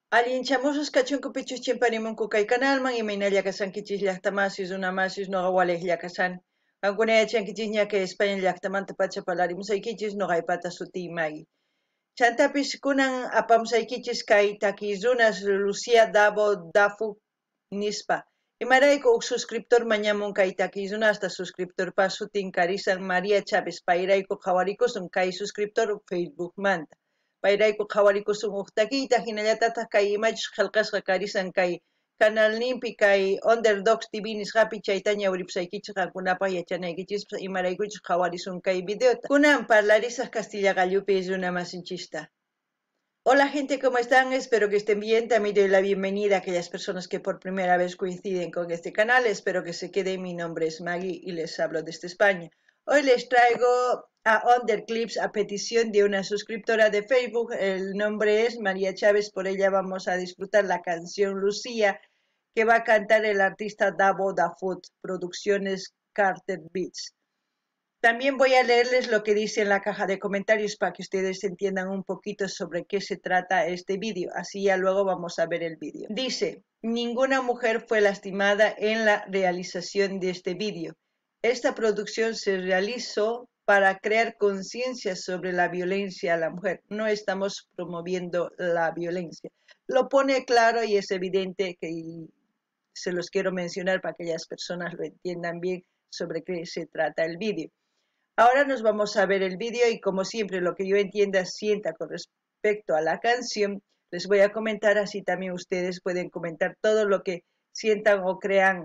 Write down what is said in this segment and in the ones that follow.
Allinchamusos kachunkupichus chimparimunku kay kanalman imaynalla kasankichis llaqtamasis runamasis noqa waliqlla kasani. Qankuna yachankichis ña kay España llaqtamanta pacha parlarimusaykichis noqaypata sutiy Maggie. Chantapis kunan apamusaykichis kay takiy runas Lucía Davo Dafu nispa. Imarayku huk suscriptor mañamun kay takiy runasta suscriptorpa sutin karisan María Chávez payrayku qhawarikusun kay suscriptor Facebook manta. Payrayku qhawarikusun huk takiyta hinallatataq kay imachus qillqasqa karisan kay canalninpi kay Underdogs TV nisqapi chayta ñawiripusaykichis qankunapaq yachanaykichis imaraykuchus qhawarisun kay videota. Kunan parlarisaq Castilla Gallupi runa masinchista. Hola gente, ¿cómo están? Espero que estén bien. También doy la bienvenida a aquellas personas que por primera vez coinciden con este canal. Espero que se queden. Mi nombre es Maggie y les hablo desde España. Hoy les traigo a Underclips a petición de una suscriptora de Facebook. El nombre es María Chávez. Por ella vamos a disfrutar la canción Lucía que va a cantar el artista Davo Dafut, Producciones Carter Beats. También voy a leerles lo que dice en la caja de comentarios para que ustedes entiendan un poquito sobre qué se trata este vídeo. Así ya luego vamos a ver el vídeo. Dice, ninguna mujer fue lastimada en la realización de este vídeo. Esta producción se realizó para crear conciencia sobre la violencia a la mujer. No estamos promoviendo la violencia. Lo pone claro y es evidente que se los quiero mencionar para que aquellas personas lo entiendan bien sobre qué se trata el vídeo. Ahora nos vamos a ver el vídeo y como siempre lo que yo entienda sienta con respecto a la canción, les voy a comentar, así también ustedes pueden comentar todo lo que sientan o crean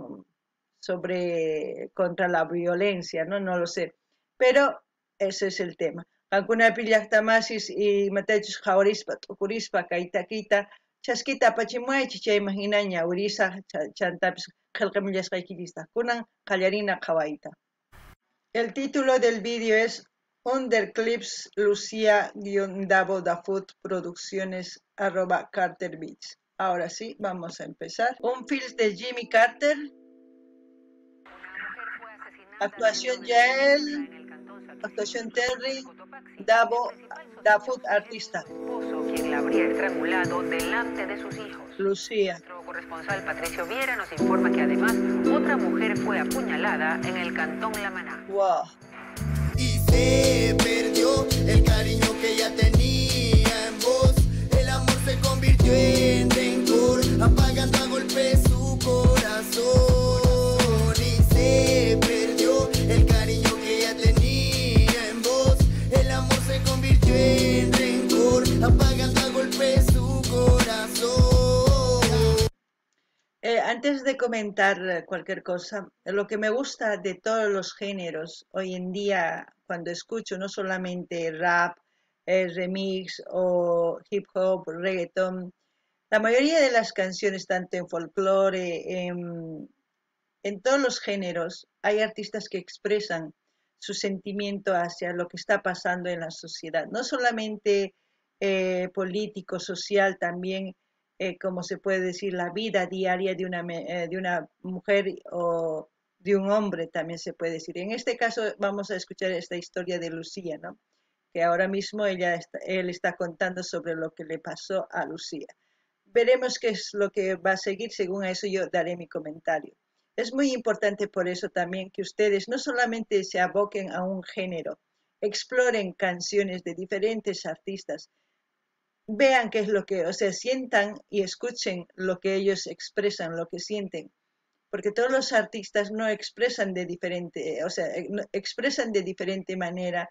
sobre contra la violencia, ¿no? No lo sé, pero ese es el tema. Ancuna pillaqtamasis y matachus jawarispa, tukurispa, kaitakita, chasquita pachimuay, chicha imaginaña, urisa, chantapis, qillqimillasqaykillista, kunan qallarina qawaita. El título del vídeo es Underclips Lucía-Davo Dafut Producciones @Carter Beats. Ahora sí, vamos a empezar. Un film de Jimmy Carter. Actuación Yael. Actuación Terry. Davo Dafut artista. Quien la habría estrangulado delante de sus hijos. Lucía. Nuestro corresponsal Patricio Viera nos informa que además otra mujer fue apuñalada en el cantón La Maná. Wow. Y se perdió el cariño que ella tenía en vos. El amor se convirtió en rencor, apagando a golpe su corazón. Y se perdió el cariño que ella tenía en vos. El amor se convirtió en rencor, apagando a golpe su corazón. Antes de comentar cualquier cosa, lo que me gusta de todos los géneros hoy en día, cuando escucho no solamente rap, remix o hip hop, reggaeton, la mayoría de las canciones, tanto en folclore, en todos los géneros, hay artistas que expresan su sentimiento hacia lo que está pasando en la sociedad, no solamente político, social, también como se puede decir, la vida diaria de una mujer o de un hombre, también se puede decir. En este caso vamos a escuchar esta historia de Lucía, ¿no? Que ahora mismo él está contando sobre lo que le pasó a Lucía. Veremos qué es lo que va a seguir, según eso yo daré mi comentario. Es muy importante por eso también que ustedes no solamente se aboquen a un género, exploren canciones de diferentes artistas, vean qué es lo que, o sea, sientan y escuchen lo que ellos expresan, lo que sienten, porque todos los artistas no expresan de diferente, o sea, expresan de diferente manera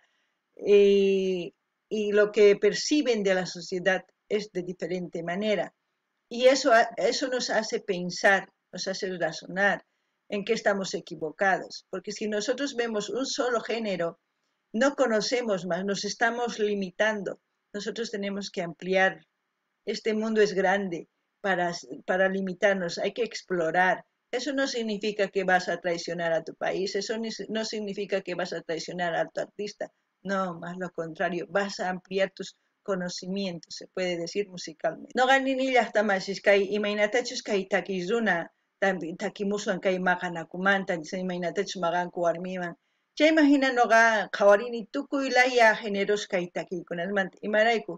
y lo que perciben de la sociedad es de diferente manera. Y eso nos hace pensar, nos hace razonar en qué estamos equivocados, porque si nosotros vemos un solo género, no conocemos más, nos estamos limitando. Nosotros tenemos que ampliar. Este mundo es grande para limitarnos, hay que explorar. Eso no significa que vas a traicionar a tu país, eso no significa que vas a traicionar a tu artista, no, más lo contrario, vas a ampliar tus conocimientos, se puede decir musicalmente. No ganinilla hasta más, es que imaginatachus que takizuna, takimusan que maganakumanta, imaginatachus maganku warmiman. Chay imagina noqa qawarini tukuylaya generos kay takiykunamanta imarayku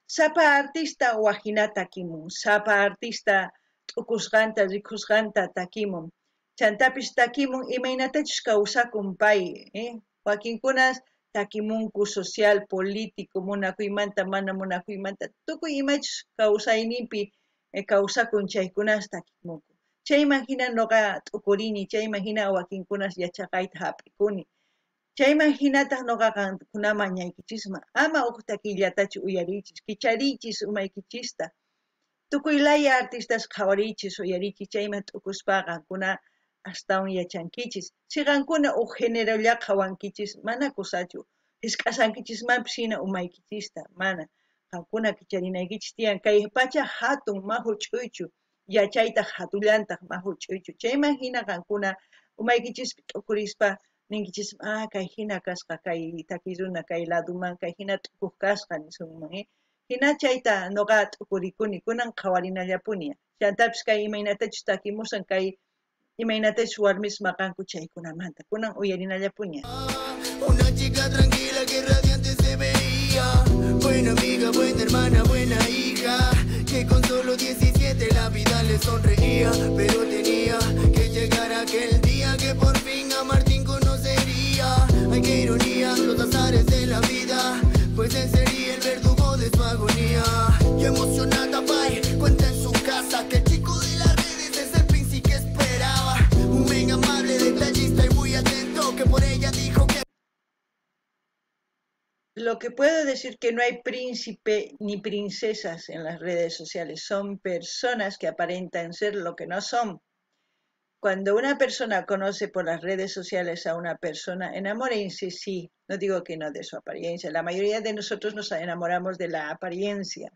Sapa artista wajina takimun, sapa artista t'ukusqanta rikusqanta takimun. Chantapis takimun imaynatachus kawsakun pay, wakinkunas takimunku social, político, munakuymanta, mana munakuymanta, tukuy imachus kawsayninpi kawsakun chaykunas takimunku. Chayman hina nuqa t'ukurini, chayman hina wakinkunas yachaqayta hap'ikuni. Chayman hinataq nuqaqa kunaman ñaykichisman ama uq takillatachu uyarichis, kicharichis umaykichista. Tukuy laya artistas qhawarichis uyarichis chayman t'ukuspaqa kuna astawan yachankichis. Siqankuna uq génerolla qhawankichis mana kusachu. Hisk'asankichismanpis hina umaykichista mana. Qankuna kicharinaykichis tiyan kay pacha hatun mahu ch'uychu, yachaytaq hatullantaq mahu ch'uychu. Chayman hina qankuna umaykichispi t'ukurispa ninkichis kay hina kasqa kay takiy runa kay laduman kay hina t'ukuq kasqa nisunman. Hina chayta nuqa t'ukurikuni kunan qhawarinallapuni. Chantapis kay imaynatachus takimusan kay imaynatachus warmis maqanku chaykunamanta kunan uyarinallapuni. Una chica tranquila que radiante se veía, buena amiga, buena hermana, buena hija, que con solo 17 la vida le sonreía, pero tenía que llegar aquel día que por fin a Martín conocería. Ay, qué ironía, los azares de la vida, pues él sería el verdugo de su agonía. Y emocionada, bye, cuenta en su casa que el chico de las redes es el príncipe que esperaba, un men amable, detallista y muy atento, que por ella dijo que... Lo que puedo decir que no hay príncipe ni princesas en las redes sociales, son personas que aparentan ser lo que no son. Cuando una persona conoce por las redes sociales a una persona, enamórense, sí, no digo que no de su apariencia, la mayoría de nosotros nos enamoramos de la apariencia,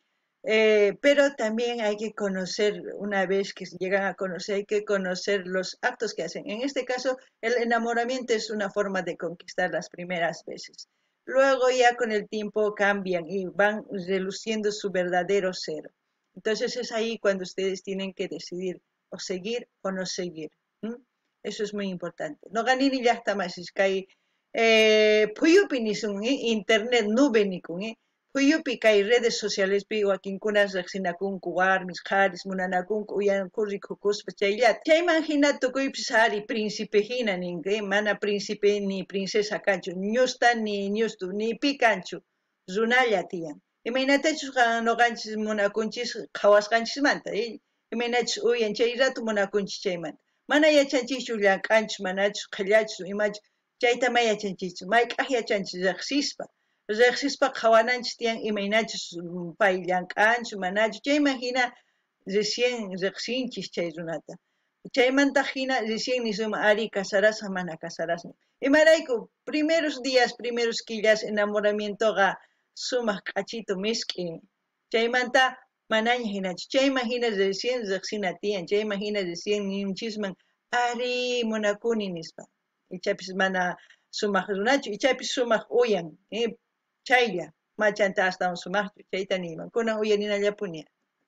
pero también hay que conocer, una vez que se llegan a conocer, hay que conocer los actos que hacen. En este caso, el enamoramiento es una forma de conquistar las primeras veces. Luego ya con el tiempo cambian y van reluciendo su verdadero ser. Entonces es ahí cuando ustedes tienen que decidir o seguir o no seguir. Eso es muy importante. No ganini ya está más, es que hay puyupi ni son internet nube ni con puyupi que hay redes sociales pi wakinkunas rexinakunku warmis haris munanakunku uyankurri kukuspa chayllata. Chay imagina tukuypis hari príncipe hina ninque mana príncipe ni princesa kanchu, ñusta ni ñustu ni pi kanchu, runalla tiyan. Imaynatachus noqanchis munakunchis qhawasqanchismanta, imaynachus uyan chay ratu munakunchis chaymanta. Mana yachanchikchu llank'anchus manachus qhillachus imachus chayta ma yachanchikchu, mayk'aq yachanchis riqsispa qhawananchis tiyan imaynachus pay llank'anchus manachus chayman hina recién riqsinchis chay runata. Chaymanta hina recién nisuma ari casarasqa mana casarasqa. Imarayku primeros días, primeros killas enamoramientoqa sumaq q'achito misk'i. Chaymanta manaña hinachu. Chayman hina recién riqsina tiyan. Chayman hina recién ninchisman ari munakuni nispa. Ichapis mana sumaq runachu, ichapis sumaq uyan. Chaylla machanta astawan sumaqchu. Chayta niman. Kunan uyaninallapuni.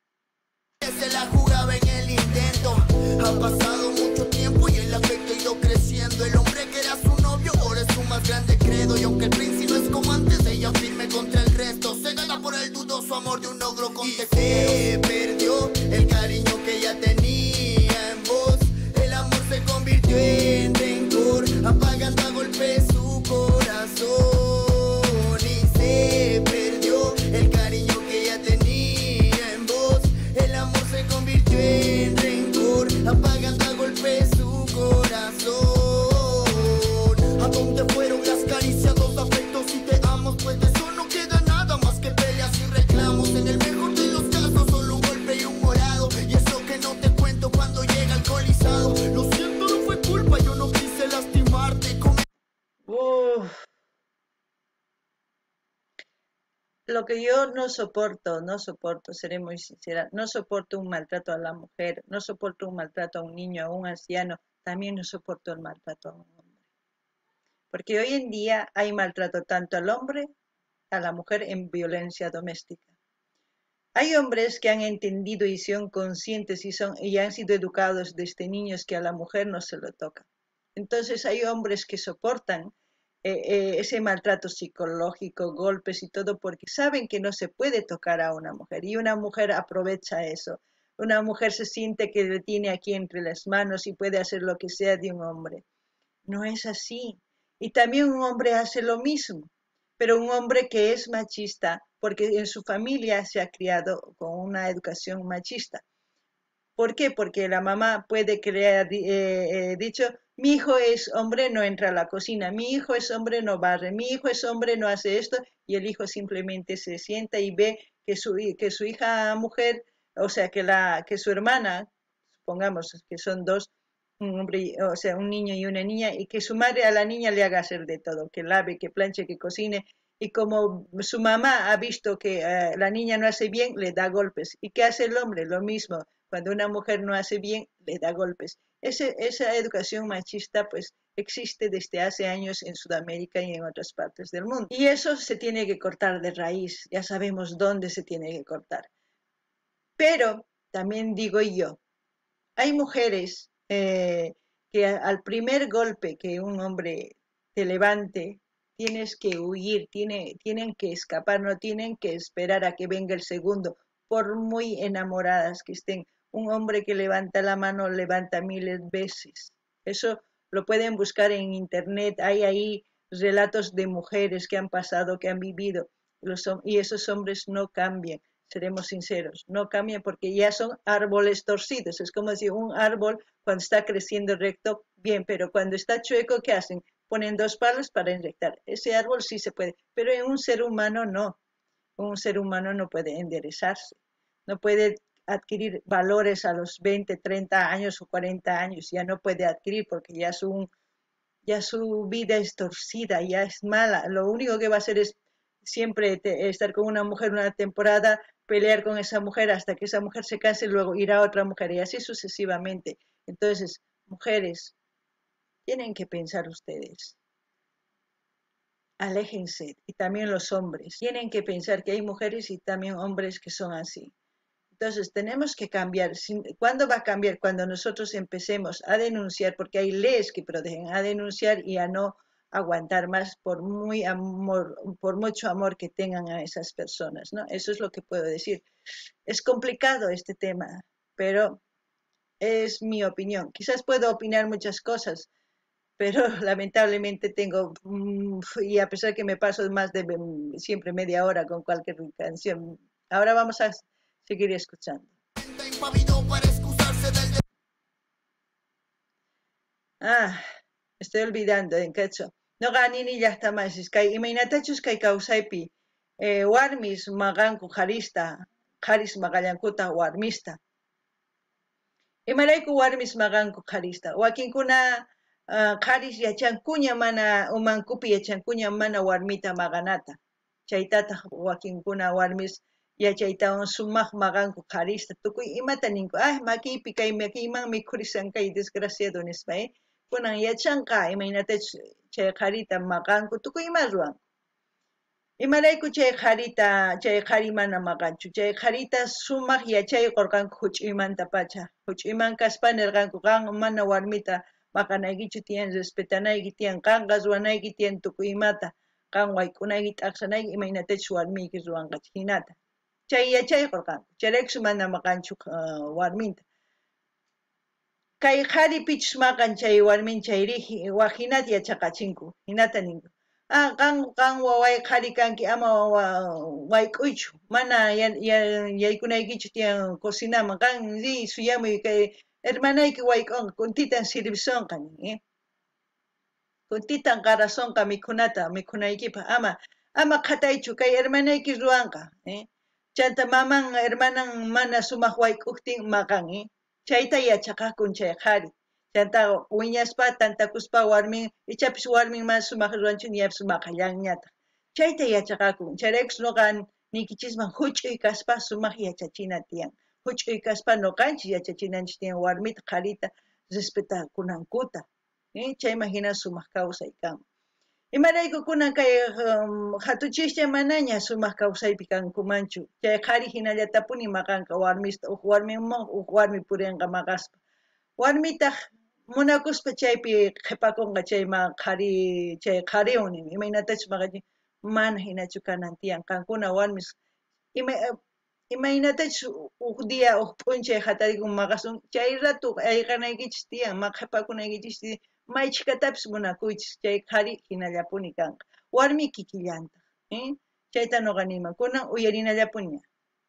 Se la jugaba en el intento. Ha pasado mucho tiempo y el afecto ha ido creciendo. El hombre que era su novio ahora es su más grande credo. Y aunque el príncipe no es como antes, ella firme contra el resto. Se gana por el dudoso amor de un ogro con tejero. Se perdió el cariño que ella tenía en vos. El amor se convirtió en rencor, apagando a golpe su corazón. Y se perdió el cariño que ella tenía en vos. El amor se convirtió en rencor, apagando a golpe su corazón. ¿A dónde fueron las caricias, los afectos y te amo? Pues de eso no queda nada más que peleas y reclamos. En el mejor de los casos solo un golpe y un morado. Y eso que no te cuento cuando llega alcoholizado. Lo siento, no fue culpa, yo no quise lastimarte. Lo que yo no soporto, seré muy sincera, no soporto un maltrato a la mujer, no soporto un maltrato a un niño, a un anciano, también no soporto el maltrato a un hombre. Porque hoy en día hay maltrato tanto al hombre, a la mujer en violencia doméstica. Hay hombres que han entendido y son conscientes y han sido educados desde niños que a la mujer no se lo toca. Entonces hay hombres que soportan ese maltrato psicológico, golpes y todo, porque saben que no se puede tocar a una mujer y una mujer aprovecha eso. Una mujer se siente que le tiene aquí entre las manos y puede hacer lo que sea de un hombre. No es así. Y también un hombre hace lo mismo, pero un hombre que es machista, porque en su familia se ha criado con una educación machista. ¿Por qué? Porque la mamá puede que le haya dicho, mi hijo es hombre, no entra a la cocina, mi hijo es hombre, no barre, mi hijo es hombre, no hace esto, y el hijo simplemente se sienta y ve que su hija mujer, o sea, que su hermana, supongamos que son dos, un hombre, o sea, un niño y una niña, y que su madre a la niña le haga hacer de todo, que lave, que planche, que cocine, y como su mamá ha visto que la niña no hace bien, le da golpes. ¿Y qué hace el hombre? Lo mismo. Cuando una mujer no hace bien, le da golpes. Esa educación machista pues existe desde hace años en Sudamérica y en otras partes del mundo. Y eso se tiene que cortar de raíz. Ya sabemos dónde se tiene que cortar. Pero también digo yo, hay mujeres que al primer golpe que un hombre te levante, tienes que huir, tienen que escapar, no tienen que esperar a que venga el segundo, por muy enamoradas que estén. Un hombre que levanta la mano levanta miles de veces. Eso lo pueden buscar en internet, hay ahí relatos de mujeres que han pasado, que han vivido, y esos hombres no cambian. Seremos sinceros, no cambian porque ya son árboles torcidos. Es como si un árbol cuando está creciendo recto, bien, pero cuando está chueco, ¿qué hacen? Ponen dos palos para enrectar. Ese árbol sí se puede, pero en un ser humano no. Un ser humano no puede enderezarse, no puede adquirir valores a los 20, 30 años o 40 años, ya no puede adquirir porque ya su vida es torcida, ya es mala. Lo único que va a hacer es siempre estar con una mujer una temporada, pelear con esa mujer hasta que esa mujer se canse, luego ir a otra mujer y así sucesivamente. Entonces, mujeres, tienen que pensar ustedes, aléjense, y también los hombres, tienen que pensar que hay mujeres y también hombres que son así. Entonces, tenemos que cambiar. ¿Cuándo va a cambiar? Cuando nosotros empecemos a denunciar, porque hay leyes que protegen, a denunciar y a no aguantar más por mucho amor que tengan a esas personas, ¿no? Eso es lo que puedo decir. Es complicado este tema, pero es mi opinión. Quizás puedo opinar muchas cosas, pero lamentablemente y a pesar que me paso más de siempre media hora con cualquier canción, ahora vamos a seguir escuchando. Estoy olvidando en cacho. No ganini ya está más. Es que imaginatachus que causaipi. Warmis maganku jarista. Jaris magallankuta warmista. Imarayku warmis maganku jarista. Wakinkuna jaris yachankuña mana umankupi yachankuña mana warmita maganata. Chaytata wakinkuna warmis yachaytawan sumaq maganku jarista. Tukuy imata ninku. Makipi kay makiman mikhurisan kay desgraciado nispa. Kunan yachanqa imaynatach chay qarita maqanku tukuy ima ruwanku. Imarayku chay qari mana maqanchu. Chay qarita sumaq yachay qorqanku huch'uymanta pacha. Huch'uyman kaspa nirqanku qan mana warmita maqanaykichu tiyan, respetanayki tiyan, qanqa ruwanayki tiyan tukuy imata. Qan wayk'unayki t'aqsanayki imaynatach warmiyki ruwanqachu hinata. Chay yachay qorqanku. Chayrayksu mana maqanchu warminta. Kay qhari pichus maqan chay warmin chayri hinata yachaqachinku, hinata ninku. Qan waway qhari kanki ama wayk'uychu, mana yaykunaykichu tiyan cocinaman, qan suyamuy kay hermanayki wayk'unqa, kuntitan sirvisonqa nin. Kuntitan qarasonqa mikhunaykipaq, ama qhataychu, kay hermanayki ruwanqa. Chanta maman hermanan mana sumaq wayk'uqtin maqan. Chayta yachaqakun chay qhari. Chanta wiñaspa, tantakuspa warmin, ichapis warmin más sumaq ruwanchu niyapis maqallanñata. Chayta yachaqakun. Chayraykus noqa nikichisman huch'uy kaspa sumaq yachachina tiyan. Huch'uy kaspa noqanchis yachachinanchis tiyan warmita qharita respetakunankuta. Chayman hina sumaq kawsay kan. Imarayku kunan kay hatuchishcha manaña sumaq kawsaypi kankumanchu. Chay qhari hinallatapuni maqanqa warmista, warmi purinqa maqaspa. Warmitaq munakuspa chaypi qhipakunqa chayman chay qhariwnin imaynatachus maqallin mana hinachu kanan tiyan qankuna warmis imaynatachus uk día uk p'unchay hatarikun maqasun chay ratu ayqanaykichis tiyan qhipakunaykichis tiyan maychikatapis munakuychis chay qhari hinallapuni kanqa warmi kikillantaq chayta nuqa niyman kunan uyarinallapuni.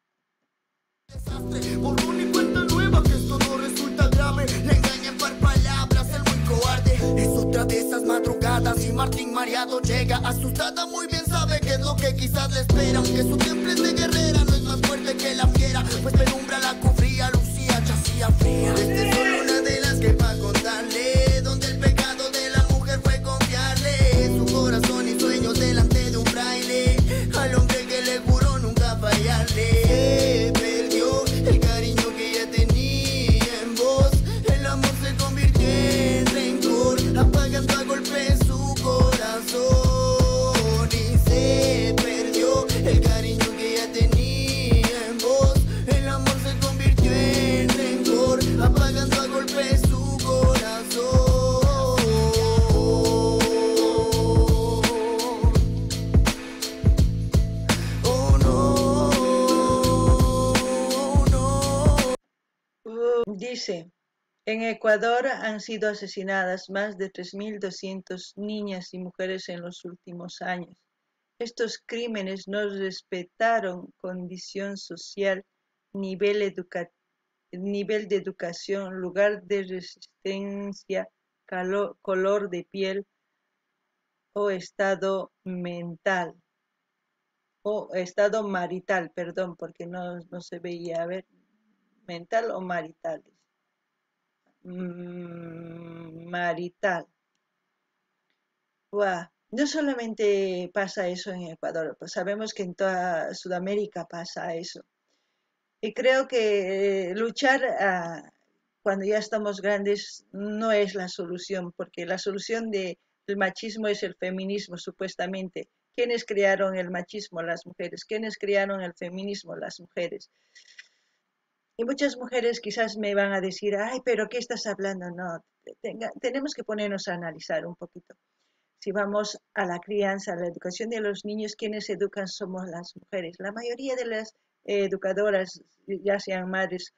Borrón y cuenta nueva que esto no resulta grave. Le engañan por palabras, el muy cobarde. Es otra de esas madrugadas y Martín mareado llega. Asustada muy bien sabe que es lo que quizás le espera. Aunque su temple es de guerrera, no es más fuerte que la fiera. Pues penumbra la cubría, lucía, chacía fría. Esta es solo una de las que pa' contarle. Donde el pecado de la mujer fue confiarle su corazón y sueños delante de un fraile. Al hombre que le juró nunca fallarle. El cariño que ella tenía en vos, el amor se convirtió en rencor, apagando a golpe su corazón y se perdió. El cariño que ella tenía en vos, el amor se convirtió en rencor, apagando a golpe su corazón. Oh no. Dice, en Ecuador han sido asesinadas más de 3.200 niñas y mujeres en los últimos años. Estos crímenes no respetaron condición social, nivel de educación, lugar de resistencia, color de piel o estado mental. O estado marital, perdón, porque no se veía, a ver, mental o marital. Marital. Wow. No solamente pasa eso en Ecuador, pues sabemos que en toda Sudamérica pasa eso. Y creo que luchar cuando ya estamos grandes no es la solución, porque la solución del machismo es el feminismo, supuestamente. ¿Quiénes crearon el machismo? Las mujeres. ¿Quiénes crearon el feminismo? Las mujeres. Y muchas mujeres quizás me van a decir, ay, pero ¿qué estás hablando? No, tenemos que ponernos a analizar un poquito. Si vamos a la crianza, a la educación de los niños, quienes educan somos las mujeres. La mayoría de las educadoras, ya sean madres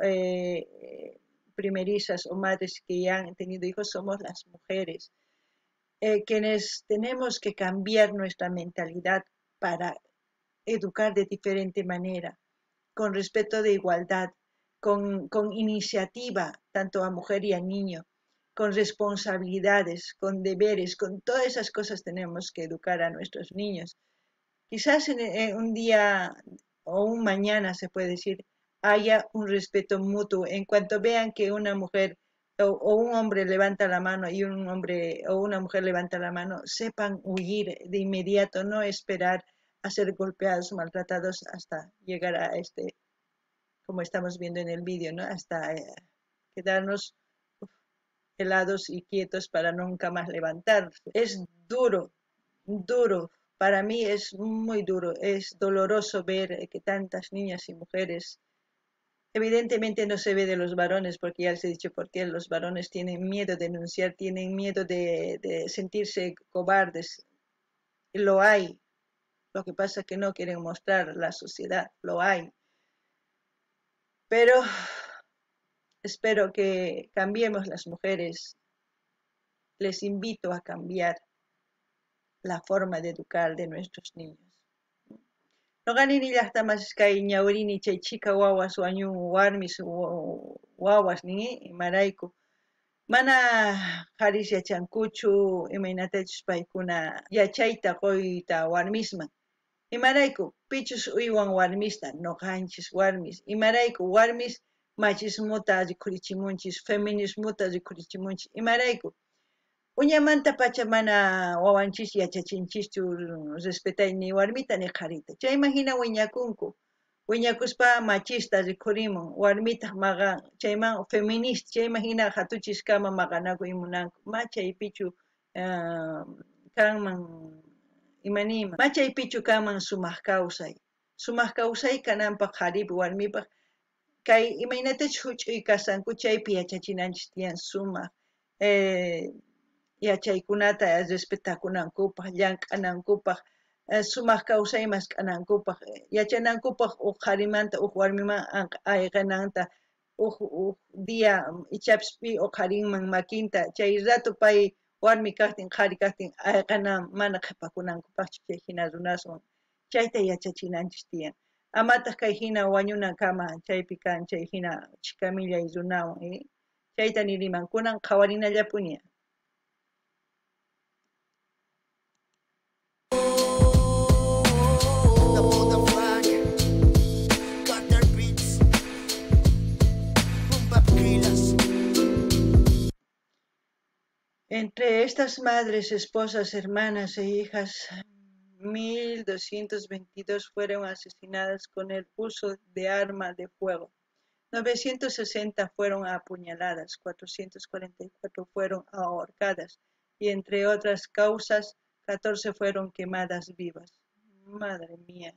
primerizas o madres que ya han tenido hijos, somos las mujeres. Quienes tenemos que cambiar nuestra mentalidad para educar de diferente manera, con respeto de igualdad, con iniciativa, tanto a mujer y a niño, con responsabilidades, con deberes, con todas esas cosas tenemos que educar a nuestros niños. Quizás en un día o un mañana, se puede decir, haya un respeto mutuo. En cuanto vean que una mujer o un hombre levanta la mano y un hombre o una mujer levanta la mano, sepan huir de inmediato, no esperar a ser golpeados, maltratados hasta llegar a como estamos viendo en el vídeo, ¿no? Hasta quedarnos helados y quietos para nunca más levantarse. Es duro, duro. Para mí es muy duro, es doloroso ver que tantas niñas y mujeres, evidentemente no se ve de los varones, porque ya les he dicho por qué los varones tienen miedo de denunciar, tienen miedo de sentirse cobardes. Lo hay, lo que pasa es que no quieren mostrar la sociedad, lo hay. Pero espero que cambiemos las mujeres. Les invito a cambiar la forma de educar de nuestros niños. Noqanini llaqtamas kay ñawrini chay chika wawas wañun warmis wawas ningi imarayku mana qaris yachankuchu imaynatachus paykuna yachayta qoyta warmisman imarayku pichus uywan warmista noqanchis warmis imarayku warmis machismuta rikhurichimunchis feminismuta rikhurichimunchis imarayku uñamanta pacha mana wawanchis yachachinchischu respetay ni warmita ni qarita chayman hina wiñakunku wiñakuspa machista rikhurimun warmita maqan chayman feminista chayman hina hatuchiskama maqanakuy munanku machaypichu kanman imanima machaypichu kanman sumaq kawsay kananpaq qharipi warmipaq kay imaynatachus huch'uy kasanku chaypi yachachinanchis tiyan sumaq yachaykunata respetakunankupaq, llank'anankupaq, sumaq kawsaymas k'anankupaq, yachanankupaq uq qarimanta uq warmiman ayqinanta uq día ichapis pi uq qarinman makinta chay rato pay warmi kaqtin qhari kaqtin ayqanan mana qhipakunankupaqchu chay hina runaswan chayta yachachinanchis tiyan. Amataq kay hina wañunankama chaypi kan chay hina chikamillay runawan, chayta niriman kunan qhawarinallapuña. Entre estas madres, esposas, hermanas e hijas, 1.222 fueron asesinadas con el uso de arma de fuego, 960 fueron apuñaladas, 444 fueron ahorcadas y entre otras causas, 14 fueron quemadas vivas. Madre mía.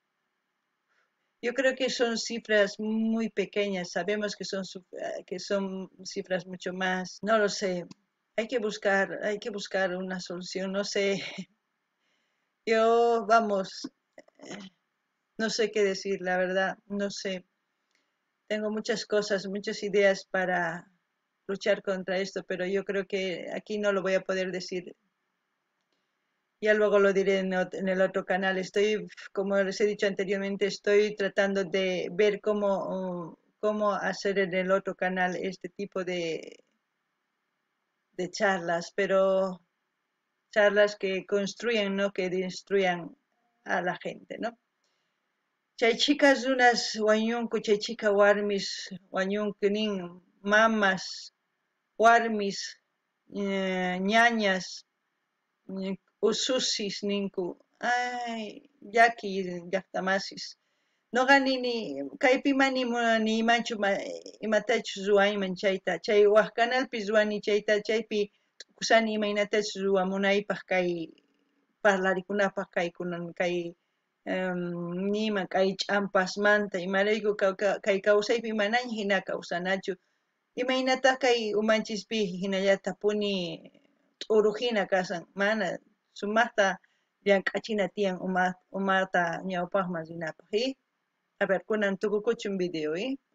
Yo creo que son cifras muy pequeñas, sabemos que son cifras mucho más, no lo sé. Hay que buscar una solución, no sé. Yo, vamos, no sé qué decir, la verdad, no sé. Tengo muchas cosas, muchas ideas para luchar contra esto, pero yo creo que aquí no lo voy a poder decir. Ya luego lo diré en el otro canal. Estoy, como les he dicho anteriormente, estoy tratando de ver cómo hacer en el otro canal este tipo de charlas, pero charlas que construyan, no que destruyan a la gente, ¿no? Chay chicas unas wañunku, chay chica warmis wañunkunin, mamas, warmis, ñañas, ususis ninku, ay, yaki llaqtamasis. Noqa nini kaypima ni imanchu imatachus ruwayman chayta, chay waq kanalpi ruwani chayta, chaypi tukusani imaynatachus ruwamunaypaq kay parlarikunapaq kaykunan kay nima kay ch'ampasmanta imarayku kay kawsaypi manaña hina kawsanachu, imaynataq kay umanchispi hinallata puni t'uru hina kasan, mana sumaqta llank'achina tiyan umata ñawpaqman rinapaq, A ver, kunan tukukuchun video,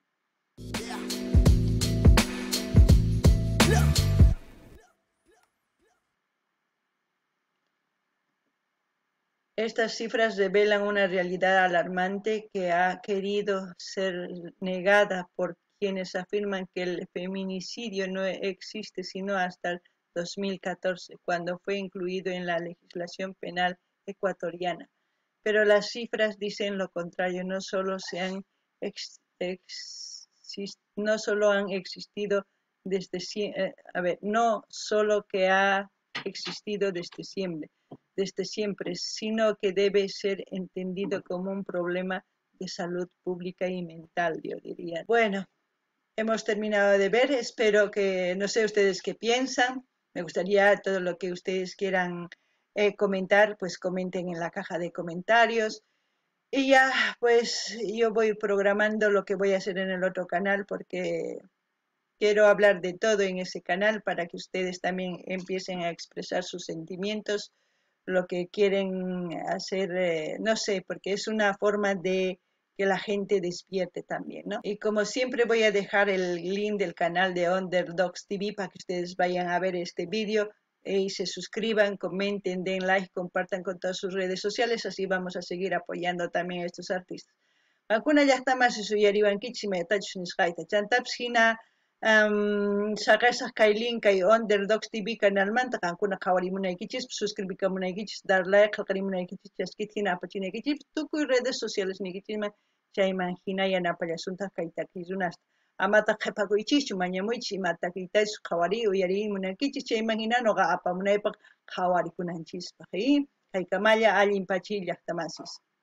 Estas cifras revelan una realidad alarmante que ha querido ser negada por quienes afirman que el feminicidio no existe sino hasta el 2014, cuando fue incluido en la legislación penal ecuatoriana. Pero las cifras dicen lo contrario, no solo han existido desde no solo que ha existido desde siempre, sino que debe ser entendido como un problema de salud pública y mental, yo diría. Bueno, hemos terminado de ver, espero que, no sé ustedes qué piensan, me gustaría todo lo que ustedes quieran comentar, pues comenten en la caja de comentarios. Y ya, pues yo voy programando lo que voy a hacer en el otro canal porque quiero hablar de todo en ese canal para que ustedes también empiecen a expresar sus sentimientos, lo que quieren hacer, no sé, porque es una forma de que la gente despierte también, ¿no? Y como siempre voy a dejar el link del canal de Underdogs TV para que ustedes vayan a ver este vídeo y se suscriban, comenten, den like, compartan con todas sus redes sociales, así vamos a seguir apoyando también a estos artistas. Alguna ya está más suyariban kichime tachus nisqaita. Chantaps hina saqasaq kay link kay Underdogs TV canalmanta qankuna qhawarimunaykichis, suscribikamunaykichis, dar like qillqarimunaykichis, chaskita hina apachinaykichis, tukuy redes sociales niykichisman chayman hina yanapallasuntaq kay takiy runasta. Amata qhipakuychischu mañamuychis imata kaytaysu qhawari uyarimunaykichis, chayman hina noqa apamunaypaq qhawarikunanchispaq, kaykamalla allin pachiy llaqtamasis.